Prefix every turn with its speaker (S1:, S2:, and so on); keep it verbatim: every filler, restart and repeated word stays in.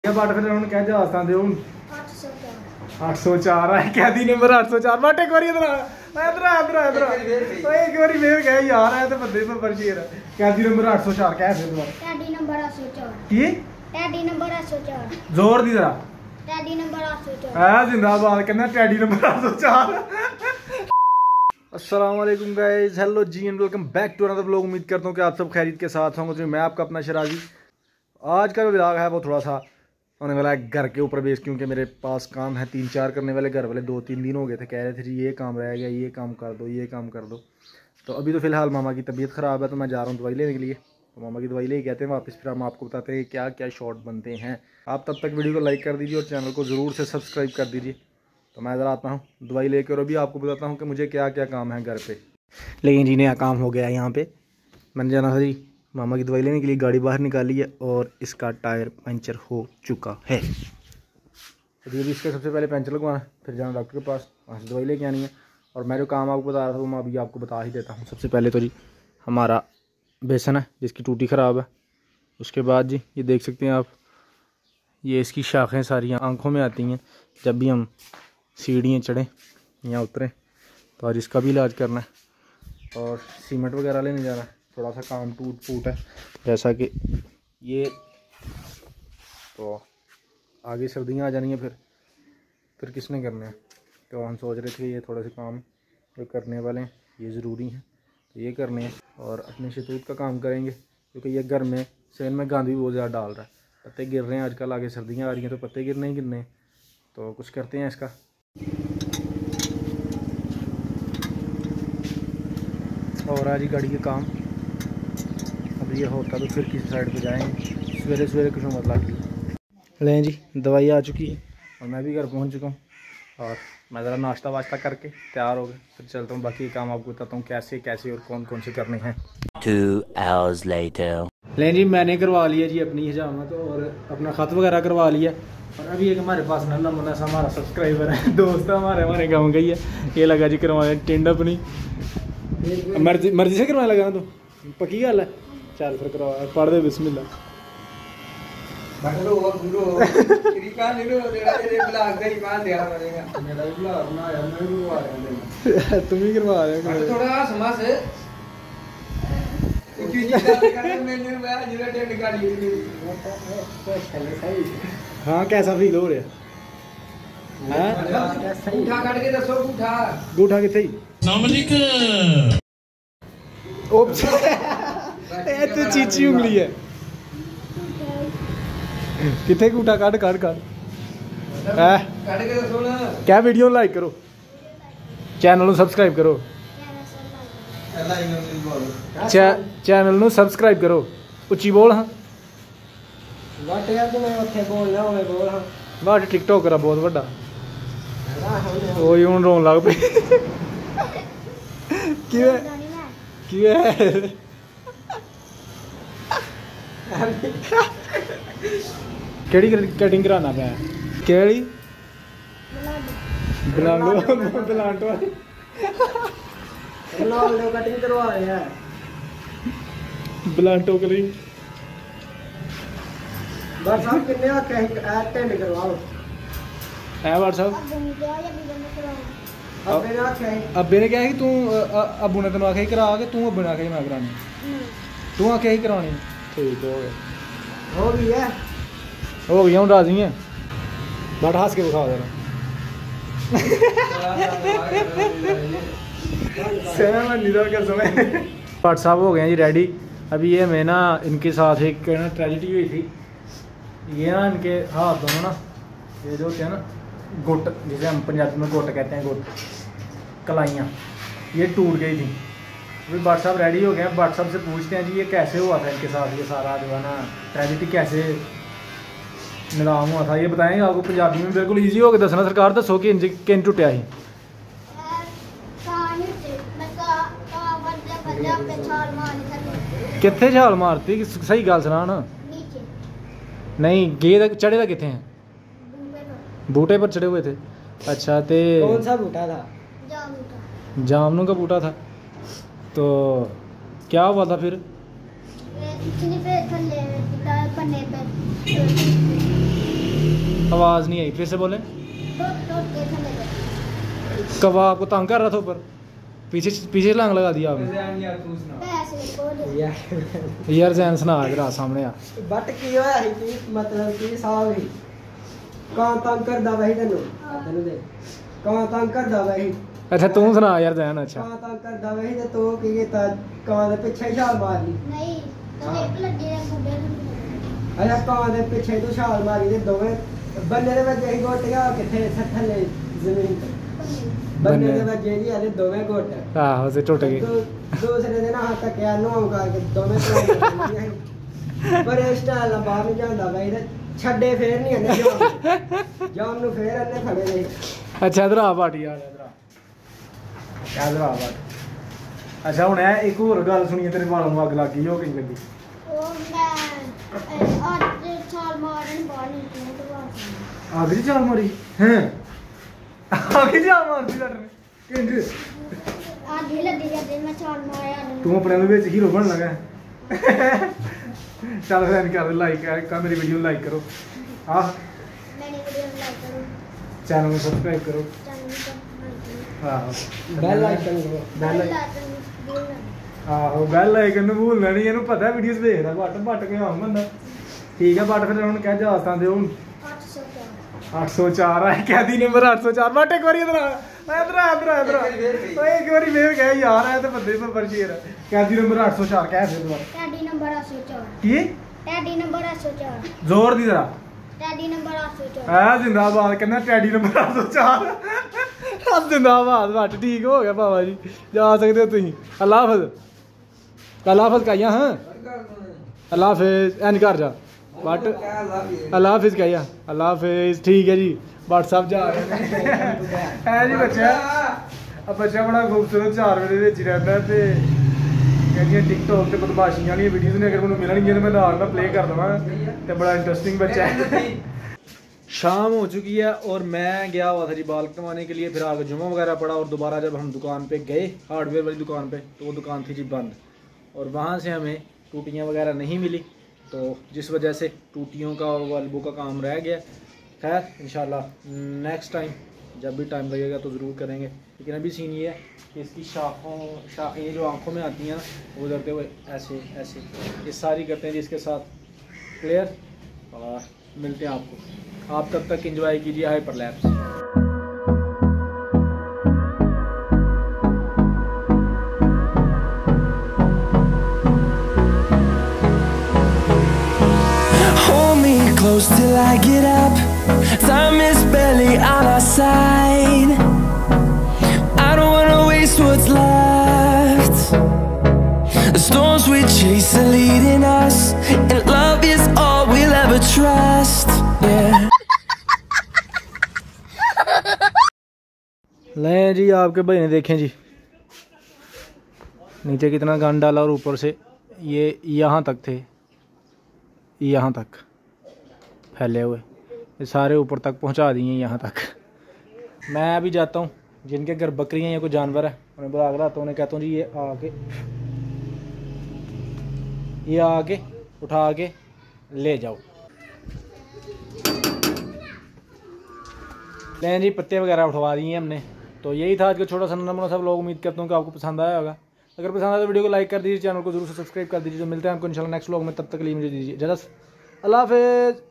S1: But फिर हम क्या जहाज था दे आठ सौ चार है कैदी नंबर आठ सौ चार बट एक बार इधर इधर इधर इधर तो एक बार वेर गया यार है तो बंदे पर पर्ची है कैदी नंबर आठ सौ चार क्या है दोबारा
S2: कैदी नंबर आठ सौ चार
S1: की
S2: कैदी नंबर आठ सौ चार
S1: जोर दी जरा
S2: कैदी नंबर आठ सौ चार
S1: हां जिंदाबाद कहना कैदी नंबर आठ सौ चार। अस्सलाम वालेकुम guys, hello ji and welcome back to another vlog. उम्मीद करता हूँ कि आप सब खैरियत के साथ होंगे। मैं आपका अपना शराजी। आज का जो व्लॉग है वो थोड़ा सा होने वाला है घर के ऊपर बेस, क्योंकि मेरे पास काम है तीन चार करने वाले। घर वाले दो तीन दिन हो गए थे कह रहे थे जी ये काम रह गया, ये काम कर दो, ये काम कर दो। तो अभी तो फ़िलहाल मामा की तबीयत ख़राब है तो मैं जा रहा हूँ दवाई लेने के लिए। तो मामा की दवाई ले कहते हैं वापस, फिर हम आपको बताते हैं क्या क्या शॉर्ट बनते हैं। आप तब तक वीडियो को लाइक कर दीजिए और चैनल को ज़रूर से सब्सक्राइब कर दीजिए। तो मैं ज़रा आता हूँ दवाई लेकर और अभी आपको बताता हूँ कि मुझे क्या क्या काम है घर पर। लेकिन जी नया काम हो गया है यहाँ पे। मैंने जाना था जी मामा की दवाई लेने के लिए, गाड़ी बाहर निकाली है और इसका टायर पंचर हो चुका है। तो ये भी इसका सबसे पहले पंचर लगवाना, फिर जाना डॉक्टर के पास, वहाँ से दवाई लेके आनी है। और मैं जो काम आपको बता रहा था वो मैं अभी आपको बता ही देता हूँ। सबसे पहले तो जी हमारा बेसन है जिसकी टूटी ख़राब है। उसके बाद जी ये देख सकते हैं आप, ये इसकी शाखें सारी आँखों में आती हैं जब भी हम सीढ़ियाँ चढ़ें या उतरें। तो आज इसका भी इलाज करना है और सीमेंट वगैरह लेने जाना है। थोड़ा सा काम टूट फूट है जैसा कि ये, तो आगे सर्दियाँ आ जानी है फिर फिर किसने करने हैं। तो हम सोच रहे थे ये थोड़े से काम जो करने वाले हैं ये ज़रूरी हैं तो ये करने हैं। और अपने शतूत का काम करेंगे क्योंकि ये घर में सेन में गांधी बहुत ज़्यादा डाल रहा है, पत्ते गिर रहे हैं आजकल। आगे सर्दियाँ आ रही हैं तो पत्ते गिरने ही गिरने हैं, तो कुछ करते हैं इसका। और आज ही गाड़ी के काम अब ये होता तो फिर किसी साइड पे जाएंगे। सवेरे सवेरे कुछ मत लागी। लें जी दवाई आ चुकी है और मैं भी घर पहुंच चुका हूँ और मैं ज़रा नाश्ता वाश्ता करके तैयार हो गया, फिर चलता हूँ बाकी काम आपको बताता हूँ कैसे कैसे और कौन कौन से करने हैं।
S3: Two hours later.
S1: लें जी मैंने करवा लिया जी अपनी हजामत और अपना ख़त वगैरह करवा लिया। और अभी एक हमारे पास नन्ना मुन्ना सा हमारा सब्सक्राइबर है, दोस्त हमारे हमारे गाँव का ही है, ये लगा जी करवाने टेंड अपनी मर्जी मर्जी से करवाने लगा ना तू, पक्की गल है। चल फिर करवा पढ़ दे बिस्मिल्लाह। तुम ही करवा रहे हाँ कैसा फील हो रहा गूठा किथे तो चीची उंगली है किथे गूठा काट काट काट क्या वीडियो लाइक करो, चैनल सब्सक्राइब करो, चैनल सब्सक्राइब करो, उच्ची बोल। हाँ बट टिकटॉक करा बहुत बड़ा हूँ रोन लग पे केड़ी कटिंग कराना पे केड़ी बिलांडो बिलांडो कटिंग करवा रहे हैं बिलांडो कटिंग बार साहब कितने आके टेंड करवाओ है बार साहब। अब्बे ने क्या है कि तू अब्बू ने तेन आखे करा के तू अब्बे ने आखे मैं करानी, तू आखे ही करानी। ठीक हो गया हो गई है हो गई हूँ राजी है बट हंस के दिखा देना। भट्ट साहब हो गए हैं जी रेडी। अभी ये मैं ना इनके साथ एक ना ट्रेजिडी हुई थी। ये ना इनके हाथ दोनों ना ये जो होते हैं ना गुट, जिसे हम पंजाबी में गुट कहते हैं, गुट कलाइयाँ, ये टूट गई थी। अभी भट्ट साहब रेडी हो गए हैं। भट्ट साहब से पूछते हैं जी ये कैसे हुआ था इनके साथ, ये सारा जो है ना ट्रेजिडी कैसे निलाम हुआ था, ये बताएंगे आपको पंजाबी में। बिल्कुल ईजी हो गया दसना। सरकार दसो कि इंज किन टुटिया ही कितने छाल मारती, सही गल सुना ना। नहीं गे चढ़े था कितने हैं, बूटे पर चढ़े हुए थे। अच्छा ते कौन सा बूटा था? जामुन का बूटा था। तो क्या हुआ था फिर? आवाज़ नहीं आई, फिर से बोले।
S2: टोट टोट के थले दो।
S1: कवा आपको तंग कर रहा था ऊपर, पीछे पीछे लांग लगा दिया आपने।
S2: पैसे को दे।
S1: यार जैन सुना जरा सामने आ।
S4: बट की होया है कि मतलब कि साल ही कौन तंग करदा वही तैनू तैनू दे कौन तंग करदा वही
S1: अच्छा तू सुना यार जैन। अच्छा
S4: कौन तंग करदा वही ते तू की कीता कौन दे पिछे छाल मारनी
S2: नहीं तो एक लड्डी दे गुड्डे ਨੂੰ।
S4: अरे कौन दे पिछे तू छाल मारी ते दोवें बन्ने दे वजे ही गोटिया किथे थल्ले जमीन ते बन्ने दे वजे ही आले दोवें गोट
S1: आहो से टुट गए।
S4: दूसरे दिन हाथ तक या नो करके दोवें तो पर इस स्टाइल ना बाहर नहीं जांदा वही ते छड्डे फेर नहीं आने जान जान नु फेर अन्ने फड़े ने।
S1: अच्छा इधर आ बाटी आ इधर आ इधर आ बाटी। अच्छा हुन है एक और गल सुनिए तेरे वालों ਨੂੰ ਅੱਗ ਲੱਗ ਗਈ, ਉਹ ਕਿੰਨੀ ਲੱਗੀ?
S2: ਉਹ ਮੈਂ ਅੱਜ ਛਾਲ ਮਾਰਨ ਬਾਹਰ ਨਿਕਲਿਆ ਤੇ ਬਾਹਰ
S1: ਅੱਗ ਦੀ ਚਾਲ ਮਾਰੀ ਹੈ? ਅੱਗ ਦੀ ਚਾਲ ਮਾਰਦੀ ਲੜ ਨੇ ਕਿੰਜ?
S2: ਅੱਜ ਹੀ ਲੱਗੀ ਜਾਂਦੇ ਮੈਂ ਛਾਲ ਮਾਰਿਆ ਨਹੀਂ।
S1: ਤੂੰ ਆਪਣੇ ਨੂੰ ਵਿੱਚ ਹੀਰੋ ਬਣ ਲਗਾ। ਚੱਲ ਫਿਰ ਕਰ ਲਾਈਕ ਕਰ ਮੇਰੀ ਵੀਡੀਓ ਨੂੰ ਲਾਈਕ ਕਰੋ, ਆਹ
S2: ਮੈंने वीडियो लाइक करो,
S1: ਚੈਨਲ ਨੂੰ ਸਬਸਕ੍ਰਾਈਬ ਕਰੋ,
S2: चैनल को सब्सक्राइब
S1: ਆਹੋ
S4: बेल आइकन को
S1: ਬੈਲ
S2: करो।
S1: ਆਹੋ ਬੈਲ ਆਈਕਨ ਨੂੰ ਭੁੱਲਣਾ ਨਹੀਂ, ਇਹਨੂੰ ਪਤਾ ਵੀਡੀਓਜ਼ ਦੇਖਦਾ ਘੱਟ ਵੱਟ ਕੇ ਆਉਂ ਬੰਦਾ। ਠੀਕ ਹੈ ਬੱਟ ਫਿਰ ਹੁਣ ਕਹਿ ਜਾਸਤਾਂ ਦੇ ਹੁਣ
S2: आठ सौ चार
S1: ਅੱਠ ਸੌ ਚਾਰ ਹੈ ਕੈਦੀ ਨੰਬਰ ਅੱਠ ਸੌ ਚਾਰ। ਬੱਟ ਇੱਕ ਵਾਰੀ ਇਧਰ ਆ ਇਧਰ ਆ ਇਧਰ ਆ ਇਧਰ ਆ ਓਏ ਇੱਕ ਵਾਰੀ ਫੇਰ ਕਹਿ ਯਾਰ ਐ ਤੇ ਬੰਦੇ ਪਰ ਸ਼ੇਰ ਕੈਦੀ ਨੰਬਰ ਅੱਠ ਸੌ ਚਾਰ ਕਹਿ ਫਿਰ ਦੁਬਾਰਾ।
S2: टैडी नंबर आठ सौ चार
S1: ਕੀ
S2: टैडी नंबर आठ सौ चार
S1: ਜ਼ੋਰ ਦੀ ਜ਼ਰਾ
S2: टैडी नंबर आठ सौ चार।
S1: ਆ ਜ਼ਿੰਦਾਬਾਦ ਕਹਿੰਦਾ ਟੈਡੀ ਨੰਬਰ ਅੱਠ ਸੌ ਚਾਰ। ਆ ਜ਼ਿੰਦਾਬਾਦ ਬੱਟ ਠੀਕ ਹੋ ਗਿਆ ਬਾਬਾ ਜੀ, ਜਾ ਸਕਦੇ ਹੋ ਤੁਸੀਂ। ਅੱਲਾ ਹਾਫਿਜ਼ ਅੱਲਾ ਹਾਫਿਜ਼ ਕਾਇਆ ਹਾਂ ਅੱਲਾ ਹਾਫਿਜ਼ ਐਨ ਕਰ ਜਾ ਬੱਟ ਅੱਲਾ ਹਾਫਿਜ਼ ਕਾਇਆ ਅੱਲਾ ਹਾਫਿਜ਼। ਠੀਕ ਹੈ ਜੀ WhatsApp ਜਾ ਰਹੇ ਨੇ ਹੈ ਜੀ ਬੱਚਾ ਆ ਬੱਚਾ ਬੜਾ ਖੂਬਸੂਰਤ ਚਾਰ ਵਜੇ ਵਿੱਚ ਹੀ ਰਹਿੰਦਾ ਤੇ ਕਹਿੰਦੀਆਂ ਟਿਕਟੋਕ ਤੇ ਬਦਮਾਸ਼ੀਆਂ ਵਾਲੀਆਂ ਵੀਡੀਓਜ਼ ਨੇ ਅਗਰ ਮੈਨੂੰ ਮਿਲਣਗੀਆਂ ਤਾਂ ਮੈਂ ਨਾਲ ਨਾਲ प्ले कर दूँगा तो बड़ा इंटरेस्टिंग बच्चा है। शाम हो चुकी है और मैं गया हुआ था जी बाल कटवाने के लिए, फिर आगे जुम्मा वगैरह पड़ा और दोबारा जब हम दुकान पे गए हार्डवेयर वाली दुकान पे तो वो दुकान थी जी बंद और वहाँ से हमें टूटियाँ वगैरह नहीं मिली, तो जिस वजह से टूटियों का और वाल्वों का काम रह गया। खैर इंशाल्लाह नेक्स्ट टाइम जब भी टाइम लगेगा तो ज़रूर करेंगे, लेकिन अभी सीन ये है कि इसकी शाखों शाख ये जो आँखों में आती हैं ना वो करते हुए ऐसे ऐसे ये सारी करते हैं जिसके साथ। क्लियर? और मिलते हैं आपको, आप तब तक एंजॉय कीजिए hyperlapse.
S5: Close till I get up, time is barely on our side. I don't wanna waste what's left. The storms we chase are leading us, and love is all we'll ever trust. Yeah.
S1: ले जी आपके भाई ने देखें जी नीचे कितना गंद डाला और ऊपर से ये यहाँ तक थे, यहाँ तक फैले हुए, ये सारे ऊपर तक पहुंचा दिए यहाँ तक। मैं अभी जाता हूँ, जिनके घर बकरियाँ या कोई जानवर है उन्हें बुला कर आता हूँ, उन्हें कहता हूँ जी ये आके ये आके उठा के ले जाओ। लें जी पत्ते वगैरह उठवा दिए हमने। तो यही था आज का छोटा सा नमूना सब लोग, उम्मीद करता हूँ कि आपको पसंद आया होगा। अगर पसंद आया तो वीडियो को लाइक कर दीजिए, चैनल को जरूर से सब्सक्राइब कर दीजिए। तो मिलते हैं आपको इंशाल्लाह नेक्स्ट व्लॉग में, तब तक के लिए मुझे दीजिए इजाज़त। अल्लाह हाफ़िज़।